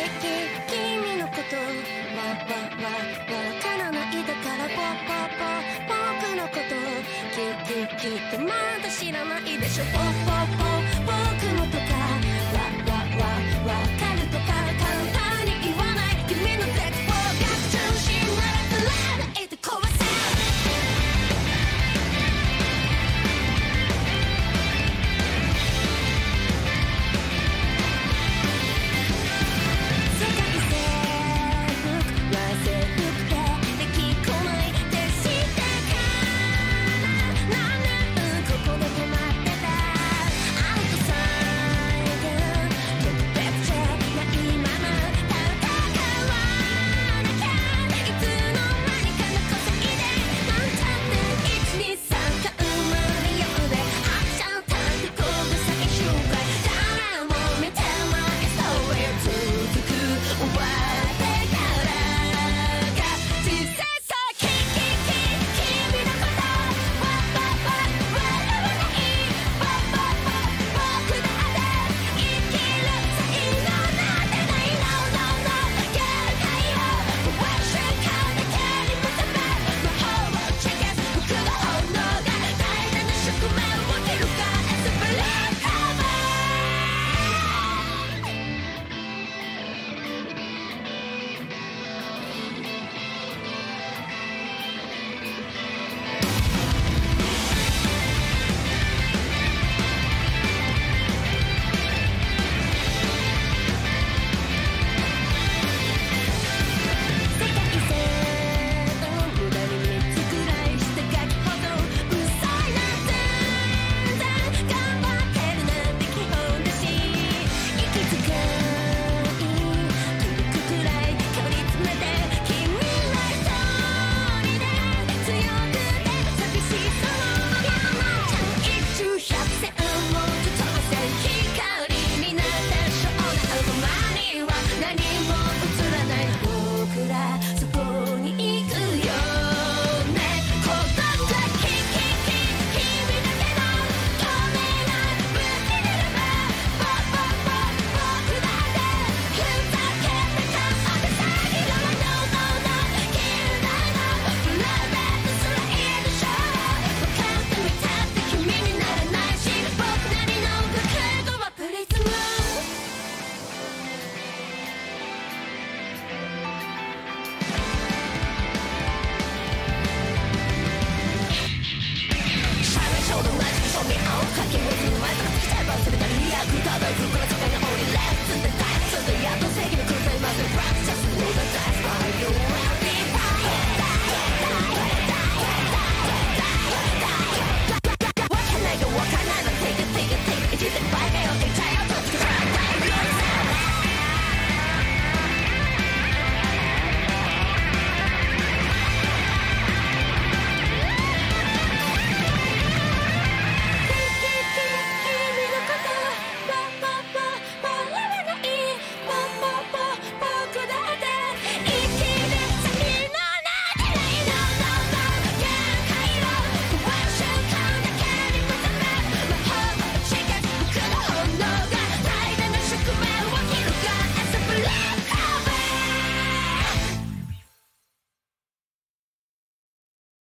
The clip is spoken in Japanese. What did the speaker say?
君のことわからないだから僕のこときっとまだ知らないでしょ僕のとかわかるとか簡単に言わない君の絶望が中心なら振らないで壊せかける前とかつけちゃえばそれなりに役立たずこの世界に降りレッツで